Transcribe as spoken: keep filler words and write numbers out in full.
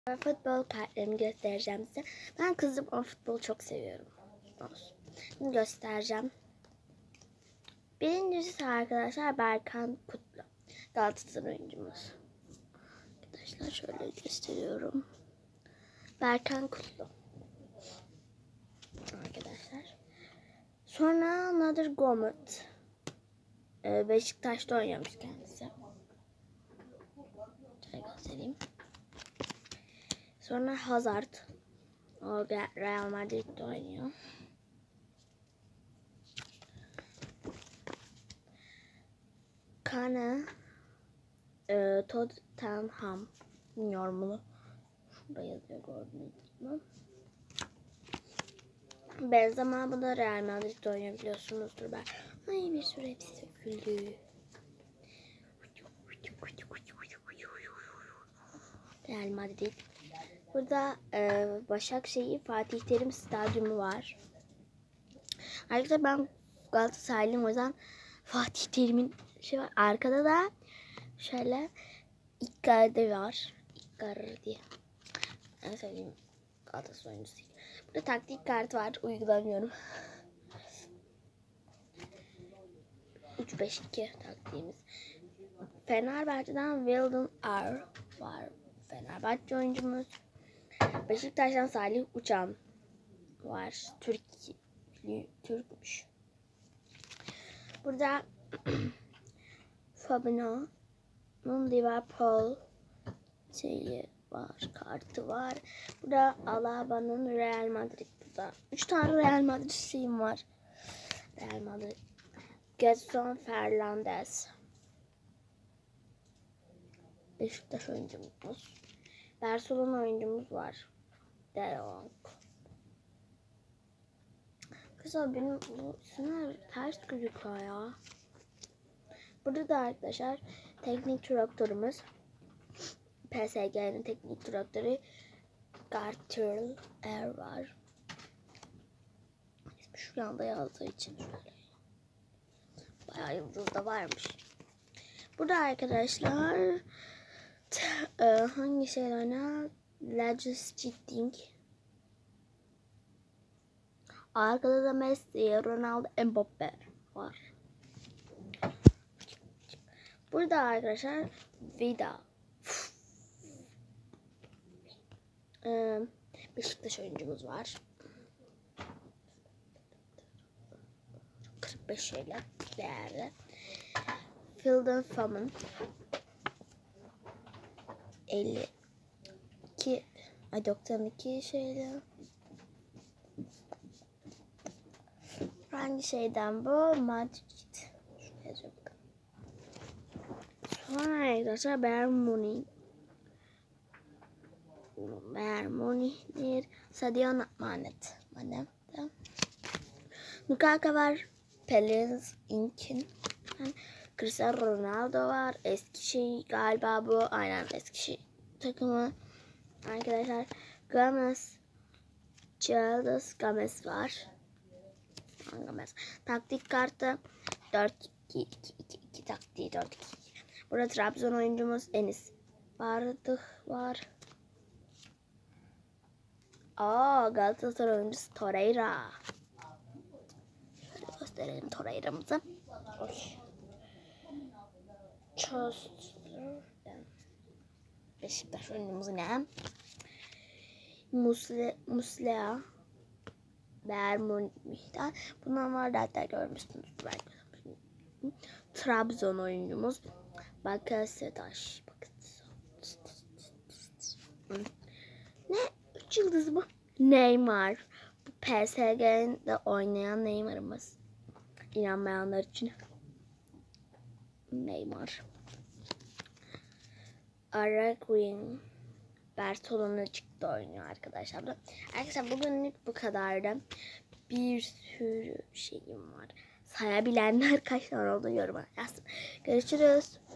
Futbol kartlarını göstereceğim size. Ben kızım o futbolu çok seviyorum. Olsun. Şimdi göstereceğim. Birincisi arkadaşlar Berkan Kutlu. Galatasaray oyuncumuz. Arkadaşlar şöyle gösteriyorum. Berkan Kutlu. Arkadaşlar. Sonra Nadir Gomut. Ee, Beşiktaş'ta oynamış kendisi. Şöyle göstereyim. Sonra Hazard. O Real Madrid'de oynuyor. Kane. E, Tottenham. Bilmiyorum bunu. Şurada yazıyor, gördünüz mü? Benzema, bu da Real Madrid'de oynuyor, biliyorsunuzdur ben. Ay bir sürü hepsi söküldü. Real Madrid. Burada e, Başakşehir Fatih Terim Stadyumu var. Arkadaşlar ben Galatasaraylıyım, o yüzden Fatih Terim'in şey var. Arkada da şöyle Icardi var. Icardi diye. En sevdiğim Galatasaray oyuncusu. Burada taktik kart var. Uygulamıyorum. üç beş iki taktiğimiz. Fenerbahçe'den Wilden R var. Fenerbahçe oyuncumuz. Beşiktaş'tan Salih Uçan var. Türk Türkmüş. Burada Fabinho'nun Liverpool şeyi var, kartı var. Burada Alaba'nın Real Madrid. Burada üç tane Real Madrid şeyim var. Real Madrid. Gedson Fernandes. Beşiktaş oyuncumuz. Barcelona oyuncumuz var. De Jong. Kızlar benim bu isimler ters gözüküyor ya. Burada da arkadaşlar teknik direktörümüz. P S G'nin teknik direktörü Gartürl Er var. Şu yanda yazdığı için şöyle. Bayağı yıldız da varmış. Burada arkadaşlar e, hangi şeylerine Legistic. Arkada da Messi, Ronaldo, Mbappe var. Burada arkadaşlar Vida. Ee, Beşiktaş oyuncumuz var. kırk beş şeyle değerli. Philden Famın elli iki ay doksan iki şeyle. Hangi şeyden bu? Madrid. Şuraya yazıyor bakalım. Sonra arkadaşlar Bayern Münih. Bayern Münih'dir. Sadio Manet. Manet. Lukaku var. Pelez Inkin. Cristiano Ronaldo var. Eskişehir galiba bu. Aynen Eskişehir takımı. Arkadaşlar Gomez. Childs Gomez var. Gomez. Taktik kartı dört iki iki iki iki taktiği dört iki iki. Burada Trabzon oyuncumuz Enis Bardık var. Aa, Galatasaray oyuncusu Torreira. Şöyle gösterelim Torreira'mızı. Beşiktaş oyuncumuz ne? Musle, Muslera. Bayern Münih'ten. Bundan var da hatta görmüşsünüz belki. Trabzon oyuncumuz Bakasetas. Ne? üç yıldız mı? Neymar. Bu P S G'de oynayan Neymar'ımız. İnanmayanlar için. Neymar. Araguin. Barcelona çıktı oynuyor arkadaşlar. Arkadaşlar bugünlük bu kadardı. Bir sürü şeyim var. Sayabilenler kaç tane oldu yoruma yazsın. Görüşürüz.